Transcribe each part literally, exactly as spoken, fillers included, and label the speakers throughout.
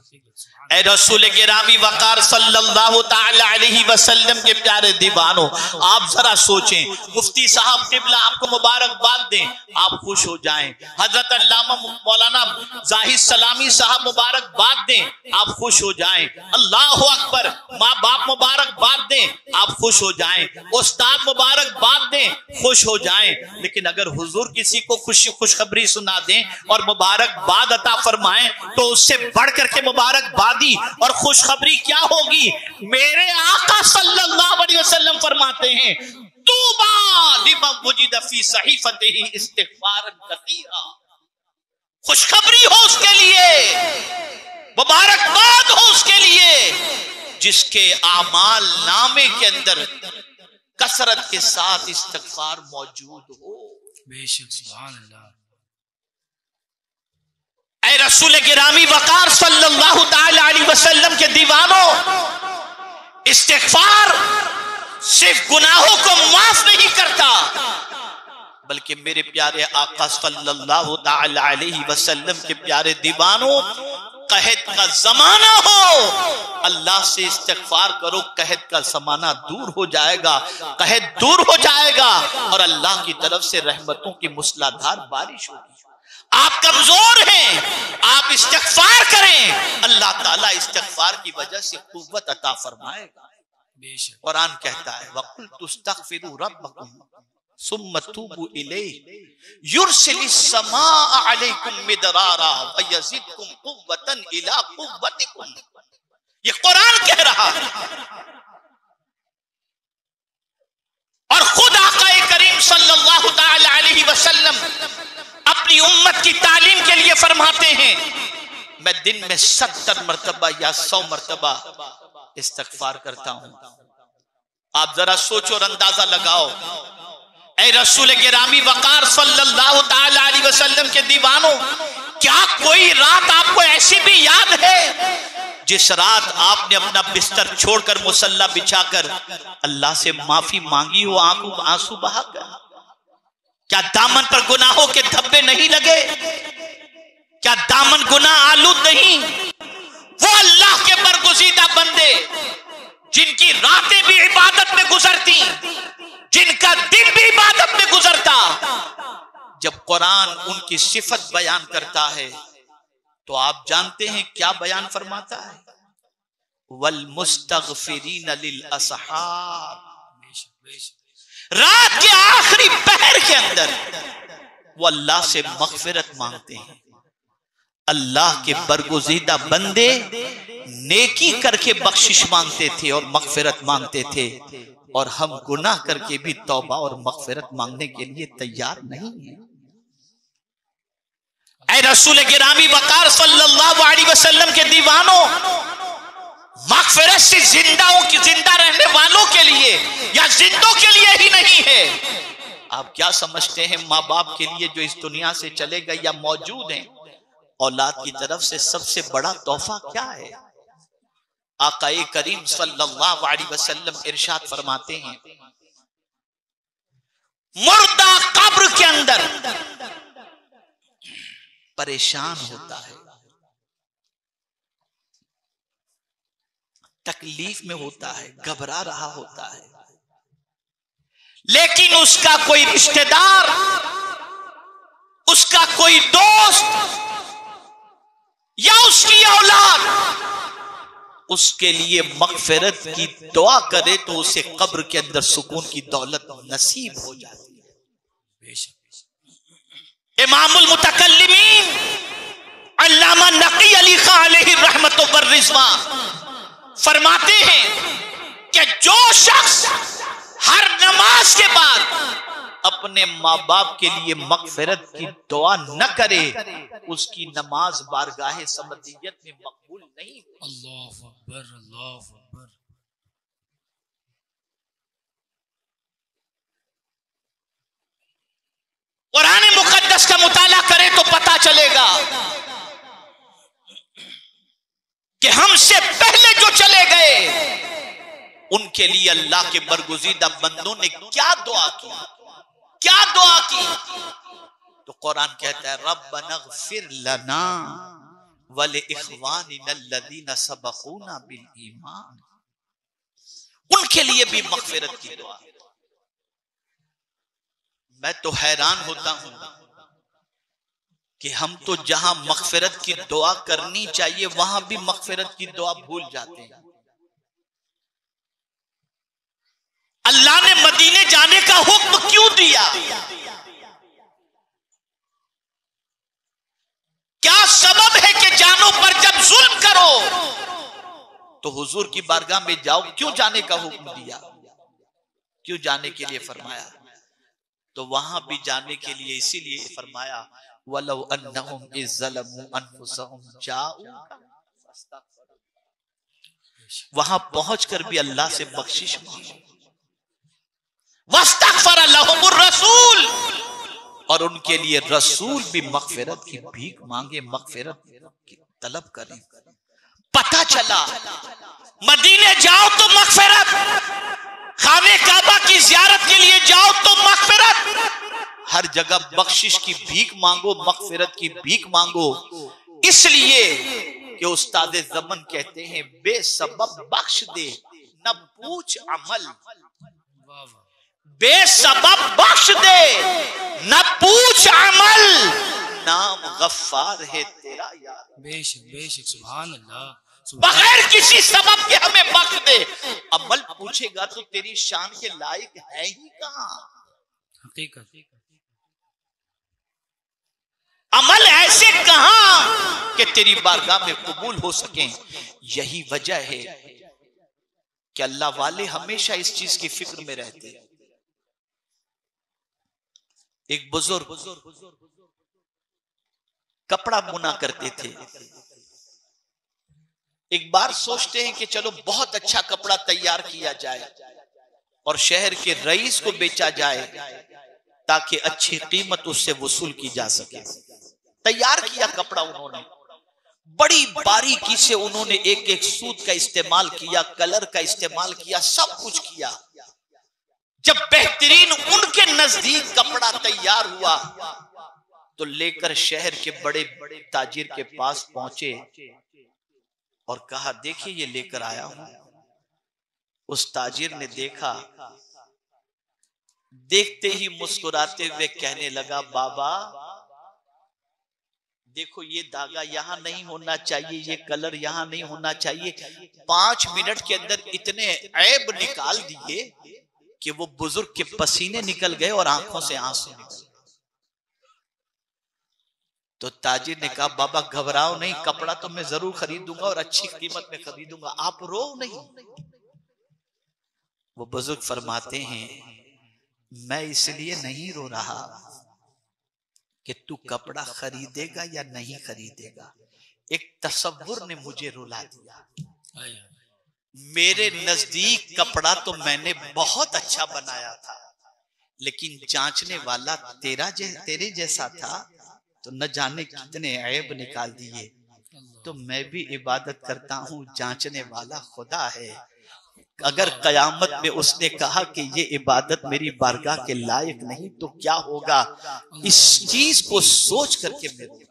Speaker 1: ऐ रसूल गिरामी वकार सल्लल्लाहु ताला अलैहि वसल्लम के प्यारे दीवानों, आप जरा सोचें, मुफ्ती साहब किबला आपको मुबारकबाद दें, आप खुश हो जाएं। हजरत अल्लामा मौलाना जाहिद सलामी साहब मुबारकबाद दें, आप खुश हो जाएं। अल्लाह अकबर, माँ बाप मुबारकबाद दें, आप खुश हो जाएं। उस्ताद मुबारकबाद दें, खुश हो जाएं। लेकिन अगर हुजूर किसी को खुशी खुशखबरी सुना दें और मुबारकबाद अता फरमाएं तो उससे बढ़ करके मुबारकबादी और खुशखबरी क्या होगी? मेरे आका सल्लल्लाहु अलैहि वसल्लम फरमाते हैं, तूबा लिमन वुजिद फी सहीफतिही इस्तिगफारन कसीरा। खुशखबरी हो उसके लिए, मुबारकबाद हो उसके लिए जिसके आमाल नामे के अंदर कसरत के साथ इस्तिगफार मौजूद हो।
Speaker 2: बेशक, सुभान अल्लाह।
Speaker 1: ऐ रसूल गिरामी वकार सल्लल्लाहु ताला अलैहि वसल्लम के दीवानों, इस्तिगफार सिर्फ गुनाहों को माफ नहीं करता, बल्कि मेरे प्यारे आका सल्लल्लाहु ताला अलैहि वसल्लम के प्यारे दीवानों, कहत का जमाना हो, अल्लाह से इस्तिगफार करो, कहत का जमाना दूर हो जाएगा, कहत दूर हो जाएगा और अल्लाह की तरफ से रहमतों की मूसलाधार बारिश होगी। आप कमजोर हैं, आप इस्तिगफार करें, अल्लाह ताला इस्तिगफार की वजह से कुव्वत अता फरमाएगा। कुरान कहता है, वकुल तुस्तगफिरू रब्बकुम सुम्मा तूबू इलैहि युरसिलिस समाअ अलैकुम मिदरारा व यज़िदकुम कुव्वतन इला कुव्वतिकुम। ये कुरान कह रहा है और खुद आका करीम सल्लल्लाहु ताला अलैहि वसल्लम अपनी उम्मत की तालीम के लिए फरमाते हैं, मैं दिन में सत्तर मरतबा या सौ मरतबा इस्तिगफार करता हूं। आप जरा सोचो और अंदाजा लगाओ, ऐ रसूल गिरामी वकार सल्लल्लाहु ताला अलैहि वसल्लम के दीवानों, क्या कोई रात आपको ऐसी भी याद है जिस रात आपने अपना बिस्तर छोड़कर मुसल्ला बिछाकर अल्लाह से माफी मांगी हो, आंखों आंसू बहाकर? क्या दामन पर गुनाहों के धब्बे नहीं लगे? क्या दामन गुनाह आलूद नहीं? वो अल्लाह के बरगुज़ीदा बंदे जिनकी रातें भी इबादत में गुजरती, जिनका दिन भी इबादत में गुजरता, जब कुरान उनकी सिफत बयान करता है तो आप जानते हैं क्या बयान फरमाता है? वल मुस्तगफिरीन लिल असहार। रात के आखिरी पहर के अंदर वो अल्लाह से मगफिरत मांगते हैं। अल्लाह के बरगुज़ीदा बंदे नेकी करके बख्शिश मांगते थे और मगफिरत मांगते थे, और हम गुनाह करके भी तौबा और मगफिरत मांगने के लिए तैयार नहीं है। ऐ रसूल गिरामी वकार सल्लल्लाहु अलैहि वसल्लम के दीवानों, मगफिरत से जिंदाओं की जिंदा रहने वालों के लिए या जिंदों के लिए ही नहीं है। आप क्या समझते हैं माँ बाप के लिए जो इस दुनिया से चले गए या मौजूद हैं, औलाद की तरफ से सबसे बड़ा तोहफा क्या है? आकाए करीम सल्लल्लाहु अलैहि वसल्लम इरशाद फरमाते हैं, मुर्दा कब्र के अंदर परेशान होता है, तकलीफ में होता है, घबरा रहा होता है, लेकिन उसका कोई रिश्तेदार, उसका कोई दोस्त या उसकी औलाद उसके लिए मगफिरत की दुआ करे तो उसे कब्र के अंदर सुकून की दौलत नसीब हो जाती है। इमामुल मुतकल्लिमीन अल्लामा नकी अली खान अलैहि रहमतुल्लाह व रिज़वा फरमाते हैं कि जो शख्स हर नमाज के बाद अपने माँ बाप के लिए मगफिरत की दुआ न करे, उसकी नमाज बारगाहे समदियत में मकबूल नहीं।
Speaker 2: अल्लाह अकबर, अल्लाह अकबर।
Speaker 1: कुरान मुकद्दस का मुताला करें तो पता चलेगा कि हमसे पहले जो चले गए उनके लिए अल्लाह के बरगुज़ीदा बंदों ने क्या दुआ की, क्या दुआ की? तो कुरान कहता है, रब्बना ग़फ़िर लना वल इख्वानिनल्लज़ीना सबक़ूना बिल ईमान, उनके लिए भी मग़फ़िरत की दुआ। मैं तो हैरान होता हूं कि हम तो जहां मग़फ़िरत की दुआ करनी चाहिए वहां भी मग़फ़िरत की दुआ भूल जाते हैं। अल्लाह ने मदीने जाने का हुक्म क्यों दिया? क्या सबब है कि जानों पर जब जुल्म करो तो हुजूर की बारगाह में जाओ? क्यों जाने का हुक्म दिया? क्यों जाने के लिए फरमाया? तो वहां भी जाने के लिए इसीलिए फरमाया वलौ अन्नहुम इज़्ज़लमू अनफुसहुम जाऊका, वहां पहुंचकर भी अल्लाह से बख्शिश मांगो। वस्तग़फ़र लहुमुर रसूल, और उनके लिए रसूल भी मग़फ़िरत की भीख मांगे, मग़फ़िरत की तलब करें। पता चला मदीने जाओ तो मग़फ़िरत, खाने काबा की ज़ियारत के लिए जाओ तो मग़फ़िरत, हर जगह बख्शिश की भीख मांगो, मग़फ़िरत की भीख मांगो। इसलिए कि उस्ताद ज़मन कहते हैं बेसबब बख्श दे न पूछ अमल, बेसबब बख्श दे न पूछ अमल, नाम गफ्फार है तेरा यार।
Speaker 2: बेशक बेशक, सुभान अल्लाह।
Speaker 1: बगैर किसी सबब के हमें बख्श दे। अमल पूछेगा तो तेरी शान के लायक है ही कहां?
Speaker 2: हकीकत
Speaker 1: अमल ऐसे कहां कि तेरी बारगाह में कबूल हो सके। यही वजह है कि अल्लाह वाले हमेशा इस चीज की फिक्र में रहते हैं। एक बुजुर्ग कपड़ा बुना करते थे। एक बार सोचते हैं कि चलो बहुत अच्छा कपड़ा तैयार किया जाए और शहर के रईस को बेचा जाए ताकि अच्छी कीमत उससे वसूल की जा सके। तैयार किया कपड़ा उन्होंने, बड़ी बारीकी से उन्होंने एक एक सूत का इस्तेमाल किया, कलर का इस्तेमाल किया, सब कुछ किया। जब बेहतरीन उनके नजदीक कपड़ा तैयार हुआ तो लेकर शहर के बड़े बड़े ताजिर के पास पहुंचे और कहा देखिए ये लेकर आया हूं। उस ताजिर ने देखा, देखते ही मुस्कुराते हुए कहने लगा बाबा देखो ये धागा यहां नहीं होना चाहिए, ये कलर यहां नहीं होना चाहिए। पांच मिनट के अंदर इतने ऐब निकाल दिए कि वो बुजुर्ग के पसीने निकल गए और आंखों से आंसू निकल गए। तो ताजिर ने कहा बाबा घबराओ नहीं, कपड़ा तो मैं जरूर खरीदूंगा और अच्छी कीमत में खरीदूंगा, आप रो नहीं। वो बुजुर्ग फरमाते हैं मैं इसलिए नहीं रो रहा कि तू कपड़ा खरीदेगा या नहीं खरीदेगा, एक तसव्वुर ने मुझे रुला दिया। मेरे नजदीक कपड़ा तो मैंने बहुत अच्छा बनाया था, लेकिन जांचने वाला तेरा जै, तेरे जैसा था तो न जाने कितने ऐब निकाल दिए। तो मैं भी इबादत करता हूँ, जांचने वाला खुदा है। अगर कयामत में उसने कहा कि ये इबादत मेरी बारगाह के लायक नहीं तो क्या होगा, इस चीज को सोच करके मेरे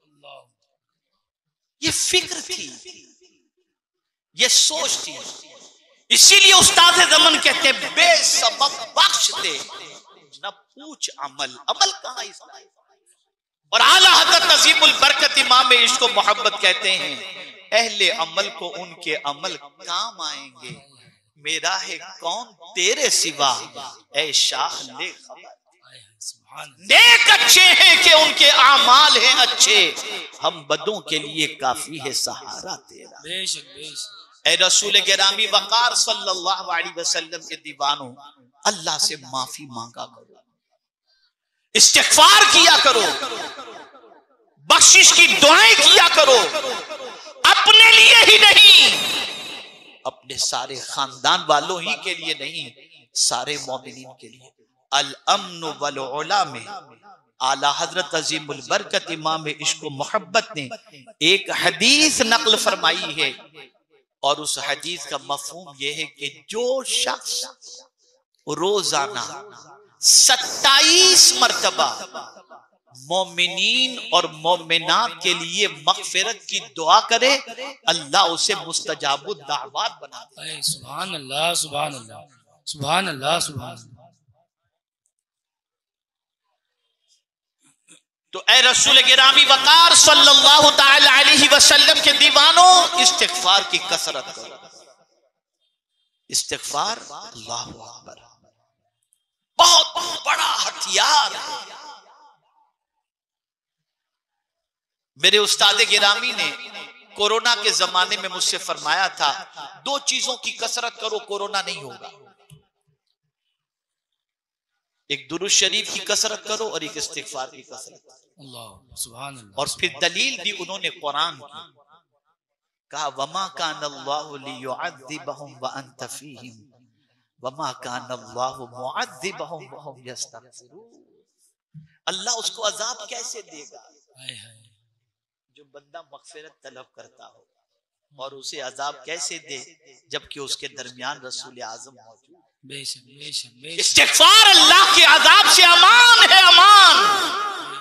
Speaker 1: ये फिक्र थी, ये सोच थी। इसीलिए उस्ताद ज़मन कहते हैं बेसबब बख्श दे न पूछ अमल। अमल कहां इसका? और आला हज़रत अज़ीमुल बरकत इमाम इश्क व मोहब्बत कहते हैं अहले अमल को उनके अमल काम आएंगे, मेरा है कौन तेरे सिवा ऐ शाह ले खबर। नेक अच्छे हैं कि उनके आमाल हैं अच्छे, हम बदों के लिए काफी है सहारा तेरा।
Speaker 2: बेशक बेशक।
Speaker 1: ऐ रसूल गिरामी वक़ार सल्लल्लाहु अलैहि वसल्लम के दीवानों, अल्लाह से माफी मांगा करो, इस्तिग़फ़ार किया करो, बख्शिश की दुआएं किया करो, अपने लिए ही नहीं, अपने सारे खानदान वालों ही के लिए नहीं, सारे मोमिनीन के लिए। अल अम्न वल उला में आला हजरत अज़ीमुल बरकत इमाम इश्क व मोहब्बत ने एक हदीस नकल फरमाई है और उस हदीस का मफहूम यह है कि जो शख्स रोजाना सत्ताईस मरतबा मोमिनीन और मोमिनात के लिए मगफिरत की दुआ करे, अल्लाह उसे मुस्तजाबुद दावत बना दे।
Speaker 2: सुभान अल्लाह, सुभान अल्लाह, सुभान अल्लाह, सुभान अल्लाह।
Speaker 1: तो ए रसूल गिरामी वकार सल्लल्लाहु ताला अलैहि वसल्लम के दीवानों, इस्तिगफार की कसरत करो। इस्तिगफार अल्लाहु अकबर बहुत बड़ा हथियार है। मेरे उस्ताद गिरामी ने कोरोना के जमाने में मुझसे फरमाया था, दो चीजों की कसरत करो, कोरोना नहीं होगा। एक दुरूद शरीफ की कसरत करो और एक इस्तिगफार की कसरत।
Speaker 2: अल्लाह सुभान अल्लाह।
Speaker 1: और फिर दलील दी उन्होंने कुरान की, कहा वमा कान अल्लाहु लियुअद्दिबहुम व अंत फीहिम वमा कान अल्लाहु मुअद्दिबहुम व हुम यस्तगफिरून। अल्लाह उसको अजाब कैसे देगा जो बंदा मगफिरत तलब करता हो, और उसे अजाब कैसे दे जबकि उसके दरमियान रसूल आजम मौजूद।
Speaker 2: बेशक बेशक बेशक।
Speaker 1: इस्तिगफार अल्लाह के अजाब से अमान है, अमान।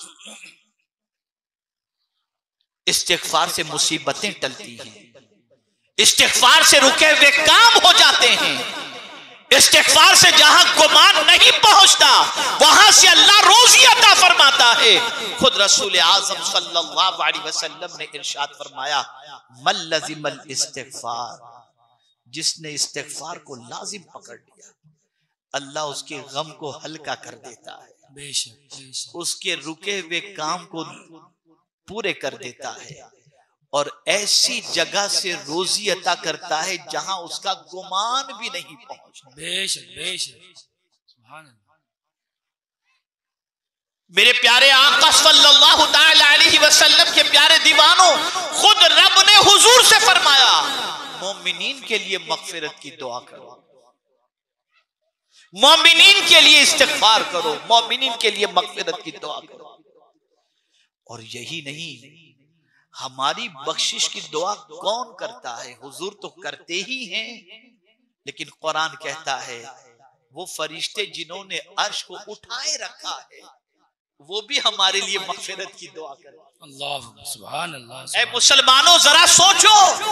Speaker 1: इस्तिगफार से मुसीबतें टलती हैं, इस्तिगफार से रुके हुए काम हो जाते हैं, इस्तिगफार से जहां गुमान नहीं पहुंचता वहां से अल्लाह रोजी अता फरमाता है। खुद रसूल आजम सल्लल्लाहु अलैहि वसल्लम ने इरशाद फरमाया, मल लज़िमल इस्तिगफार, जिसने इस्तिगफार को लाजिम पकड़ लिया, अल्लाह उसके गम को हल्का कर देता है।
Speaker 2: बेशक बेशक।
Speaker 1: उसके रुके हुए काम को पूरे कर देता है और ऐसी जगह से रोजी अता करता है जहां उसका गुमान भी नहीं पहुंचता।
Speaker 2: बेशक बेशक। सुभान अल्लाह।
Speaker 1: मेरे प्यारे आका सल्लल्लाहु ताला अलैहि वसल्लम के प्यारे दीवानों, खुद रब ने हुजूर से फरमाया, मोमिनीन के लिए मगफिरत की दुआ करो, मोमिनीन के लिए इस्तिगफार करो, मोमिनीन के लिए मगफिरत की दुआ करो। और यही नहीं, हमारी बख्शिश की दुआ कौन करता है? हुजूर तो करते ही हैं, लेकिन कुरान कहता है वो फरिश्ते जिन्होंने अर्श को उठाए रखा है वो भी हमारे लिए मगफिरत की दुआ करें।
Speaker 2: अल्लाह सुभान अल्लाह।
Speaker 1: ऐ मुसलमानों जरा सोचो,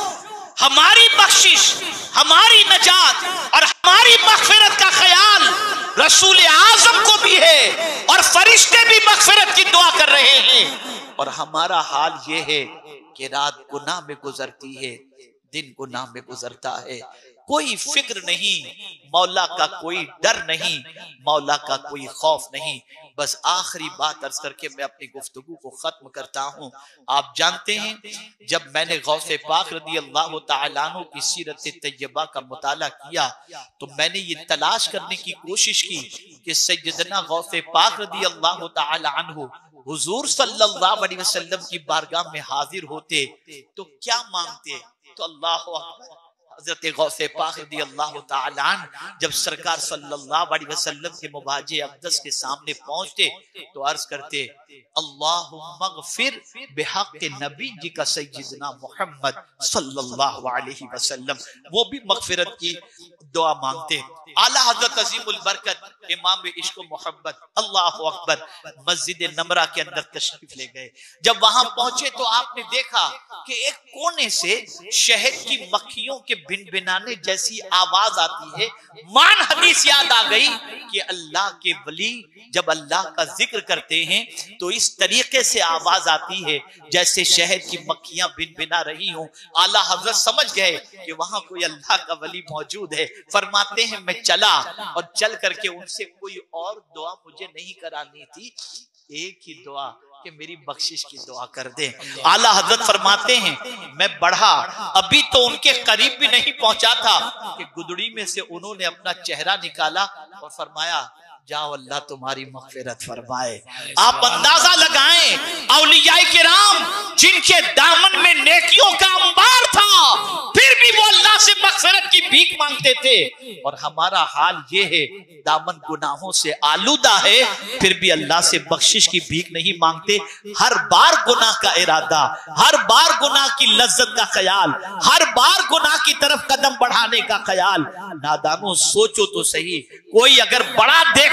Speaker 1: हमारी बख्शिश, हमारी नजात और हमारी मगफिरत का ख्याल रसूल आजम को भी है और फरिश्ते भी मगफिरत की दुआ कर रहे हैं, और हमारा हाल ये है कि रात गुनाह में गुजरती है, दिन गुनाह में गुजरता है, कोई फिक्र नहीं, मौला का कोई डर नहीं, मौला का कोई खौफ नहीं। बस आखिरी बात अर्ज करके मैं अपनी गुफ्तगू को खत्म करता हूँ। आप जानते हैं जब मैंने गौसे पाक रदी अल्लाह तआला अन्हु की सीरत तैयबा का मुताला किया तो मैंने ये तलाश करने की कोशिश की कि सैयदना गौसे पाक रदी अल्लाह तआला अन्हु हुजूर सल्लल्लाहु अलैहि वसल्लम की बारगाह में हाजिर होते तो क्या मांगते? तो अल्लाह अकबर, हजरत गौसे पाक रदी अल्लाह तआला अन्हु जब सरकार सल्लल्लाहु अलैहि वसल्लम के मुबाजे अक़दस के सामने पहुंचते तो अर्ज करते, अल्लाहुम्मा ग़फिर बिहक़्क़ि नबीय्यिका सय्यिदना मुहम्मद सल्लल्लाहु अलैहि वसल्लम। वो भी मग़फ़िरत की दुआ मांगते। आला हज़रत अज़ीमुल बरकत इमाम इश्क़ मोहब्बत अल्लाहु अकबर मस्जिद नमरा के अंदर तशरीफ ले गए। जब वहां पहुंचे तो आपने देखा कि एक कोने से शहद की मक्खियों के भिनभिनाने जैसी आवाज आती है। मान हदीस याद आ गई कि अल्लाह के वली जब अल्लाह का जिक्र करते हैं तो इस तरीके से आवाज आती है जैसे शहद की मक्खियां भिनभिना रही हों। आला हजरत समझ गए कि वहां कोई अल्लाह का वली मौजूद है। फरमाते हैं मैं चला और चल करके उनसे कोई और दुआ मुझे नहीं करानी थी, एक ही दुआ कि मेरी बख्शिश की दुआ कर दे। आला हजरत फरमाते हैं मैं बढ़ा, अभी तो उनके करीब भी नहीं पहुंचा था कि गुदड़ी में से उन्होंने अपना चेहरा निकाला और फरमाया जाओ अल्लाह तुम्हारी मग़फ़िरत फरमाए। आप अंदाजा लगाएं औलियाए किराम जिनके दामन में नेकियों का अंबार था फिर भी वो अल्लाह से मग़फ़िरत की भीख मांगते थे, और हमारा हाल ये है दामन गुनाहों से आलूदा है फिर भी अल्लाह से बख्शिश की भीख नहीं मांगते। हर बार गुनाह का इरादा, हर बार गुनाह की लज्जत का ख्याल, हर बार गुनाह की तरफ कदम बढ़ाने का ख्याल। नादानो सोचो तो सही, कोई अगर बड़ा देख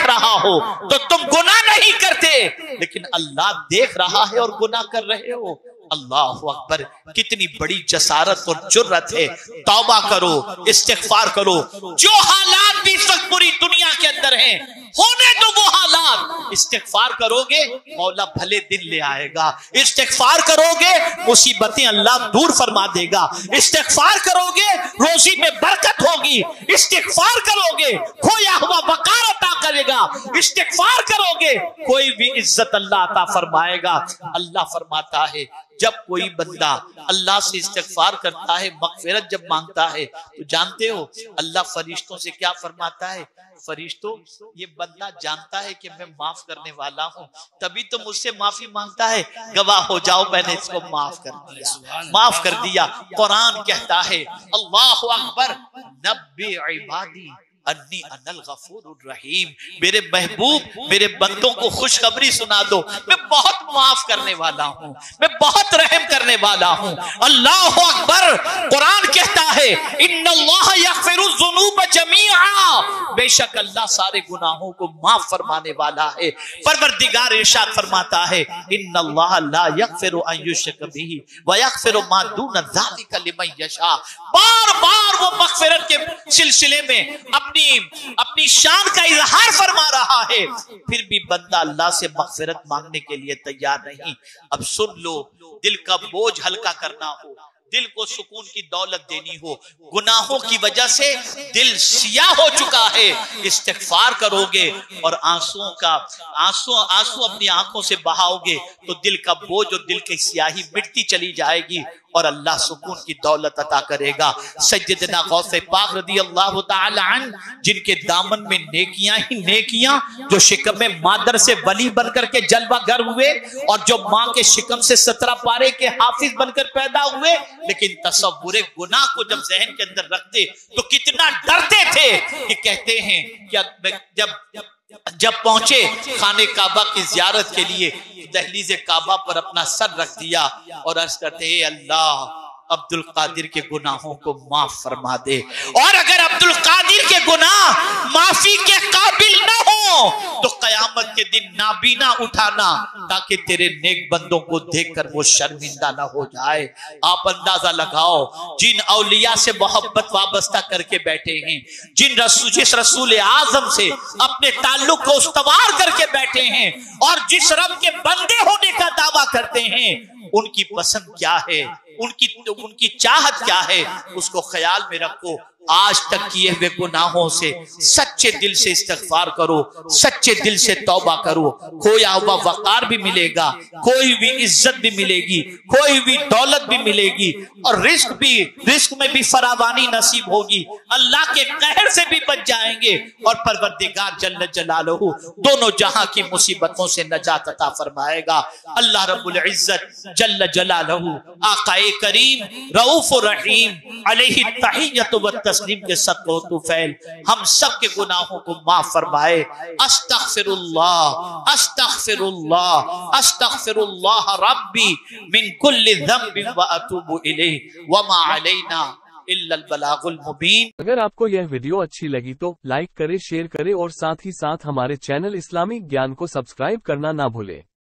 Speaker 1: देख रहा हो तो तुम गुनाह नहीं करते, लेकिन अल्लाह देख रहा है और गुनाह कर रहे हो। अल्लाह अकबर, कितनी बड़ी जसारत और जुर्रत है। तौबा करो, इस्तिग़फ़ार करो। जो हालात भी इस वक्त पूरी दुनिया के अंदर हैं, होने दो वो हालात। इस्तिग़फ़ार करोगे मौला भले दिन ले आएगा। इस्तिग़फ़ार करोगे मुसीबतें अल्लाह दूर फरमा देगा। इस्तिग़फ़ार करोगे रोजी में बरकत होगी। इस्तिग़फ़ार करोगे खोया हुआ वक़ार अता करेगा। इस्तिग़फ़ार करोगे कोई भी इज्जत अल्लाह अता फरमाएगा। अल्लाह फरमाता है जब कोई बंदा अल्लाह से इस्तिग़फ़ार करता है, मग़फ़िरत जब मांगता है, तो जानते हो अल्लाह फरिश्तों से क्या फरमाता है? फरिश्तों, ये बंदा जानता है कि मैं माफ करने वाला हूँ, तभी तो मुझसे माफी मांगता है। गवाह हो जाओ मैंने इसको माफ कर दिया, माफ कर दिया। कुरान कहता है अल्लाहु अकबर, नब्बी इबादी अन्नी अनल गफूरुर रहीम, मेरे महबूब मेरे बंदों को खुशखबरी सुना दो, मैं बहुत माफ करने वाला हूँ, मैं बहुत रहम करने वाला हूँ। अल्लाह अकबर। कुरान कहता है इन्नल्लाह यग़फ़िरुज़्ज़ुनूब जमीआ, बेशक अल्लाह सारे गुनाहों को माफ फरमाने वाला है। परवरदिगार इरशाद फरमाता है इन्नल्लाह ला यग़फ़िरु अन युश्रक बिही व यग़फ़िरु मा दून ज़ालिका लिमन यशा। बार बार वो मग़फ़िरत के सिलसिले में अपनी अपनी शान का इजहार फरमा रहा है, फिर भी बंदा अल्लाह से मग़फ़िरत मांगने के लिए तैयार नहीं। अब सुन लो, दिल का बोझ हल्का करना हो, दिल को सुकून की दौलत देनी हो, गुनाहों की वजह से दिल सिया हो चुका है, इस्तिग़फ़ार करोगे और आंसुओं का आंसू आंसू अपनी आंखों से बहाओगे तो दिल का बोझ और दिल की स्याही मिटती चली जाएगी और अल्लाह सुकून की दौलत अता करेगा। सैयदना गौसे पाक रज़ी अल्लाह तआला अन्हु, जिनके दामन में नेकियां ही नेकियां, जो शिकम में मादर से वली बनकर के जलवागर हुए और जो माँ के शिकम से सत्रह पारे के हाफिज बनकर पैदा हुए, लेकिन तसव्वुरे गुनाह को जब ज़हन के अंदर रखते तो कितना डरते थे कि कहते हैं कि जब जब पहुंचे खाने काबा की जियारत के लिए, दहलीज़े काबा पर अपना सर रख दिया और अर्ज करते हैं अल्लाह अब्दुल कादिर के गुनाहों को माफ फरमा दे। और अगर अब्दुल कादिर के गुनाह माफी के काबिल न हो तो कयामत के दिन नाबीना उठाना, ताकि तेरे नेक बंदों को देखकर वो शर्मिंदा न हो जाए। आप अंदाजा लगाओ, जिन औलिया से मोहब्बत वाबस्ता करके बैठे हैं, जिन रसूल जिस रसूल आजम से अपने ताल्लुक को उस्तवार करके बैठे हैं और जिस रब के बंदे होने का दावा करते हैं, उनकी पसंद क्या है, उनकी उनकी चाहत क्या है, उसको ख्याल में रखो। आज तक किए हुए गुनाहों से सच्चे दिल से इस्तिग़फ़ार करो, सच्चे दिल से तौबा करो। खोया हुआ वक़ार भी मिलेगा, कोई भी इज्जत भी मिलेगी, कोई भी दौलत भी मिलेगी और रिस्क भी रिस्क में भी फरावानी नसीब होगी। अल्लाह के कहर से भी बच जाएंगे और परवरदिगार जल्ल जलालहू दोनों जहां की मुसीबतों से नजात अता फरमाएगा। अल्लाह रब्बुल इज्जत जल्ल जलालहू आकाए करीम रऊफ़ुर रहीम अलैहि तहिय्यतु व तस्लीम के सदक़ो तुफ़ैल हम सब के गुनाहों को माफ फरमाए। अस्तग़फिरुल्लाह अस्तग़फिरुल्लाह अस्तग़फिरुल्लाह रब्बी मिन कुल्लि ज़ंबिन व अतूबु इलैहि व मा अलैना इल्लल बलागुल मुबीन।
Speaker 3: अगर आपको यह वीडियो अच्छी लगी तो लाइक करें, शेयर करें और साथ ही साथ हमारे चैनल इस्लामी ज्ञान को सब्सक्राइब करना ना भूलें।